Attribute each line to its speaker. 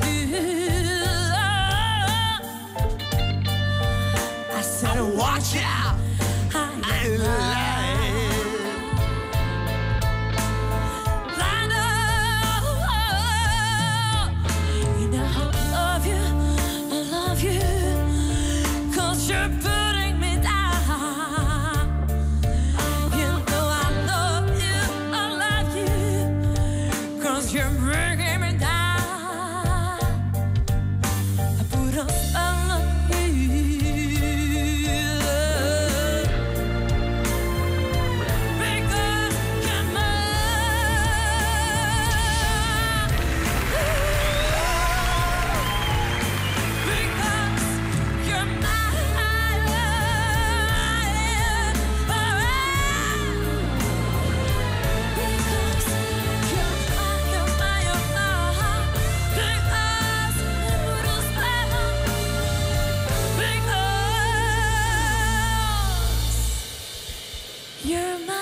Speaker 1: I said, watch out. I lie. I know. You know I love you, 'cause you're putting me down. You know I love you, 'cause you're breaking me down. I put a spell on you, because you're mine. Because you're mine. Because you're mine. You're mine.